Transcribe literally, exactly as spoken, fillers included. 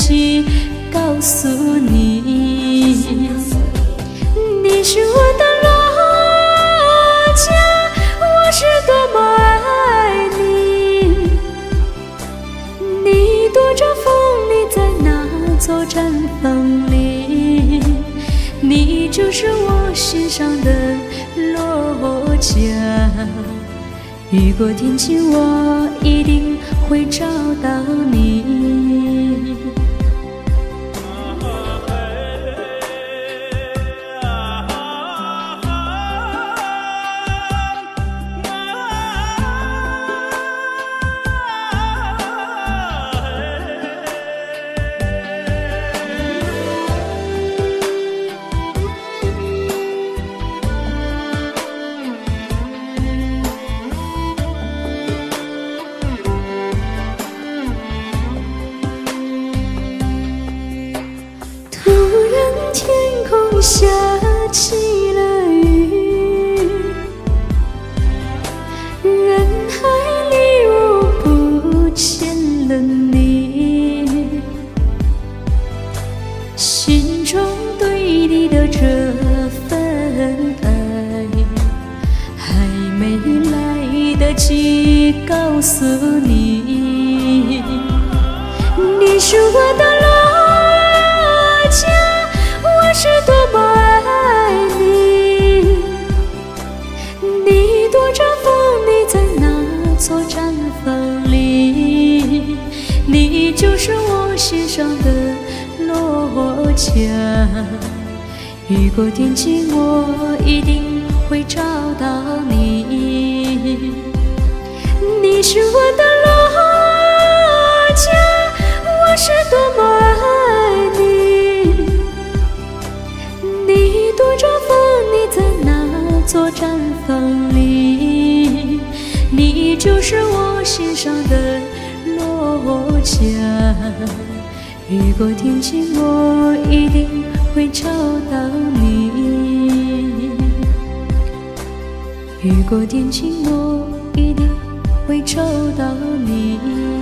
起告诉你，你是我的落家，我是多么爱你。你躲着风，你在那座毡房里，你就是我心上的落家。雨过天晴，我一定会找到你。下起了雨，人海里我不见了你，心中对你的这份爱，还没来得及告诉你，你是我的落家，我是多么爱你。你躲着风，你在那座毡房里，你就是我心上的落家。雨过天晴，我一定会找到你。你是我的落家，我是多么爱你。你躲着风，你在那座毡房里，你就是我心上的落家。雨过天晴，我一定会找到你。雨过天晴，我一定会找到你。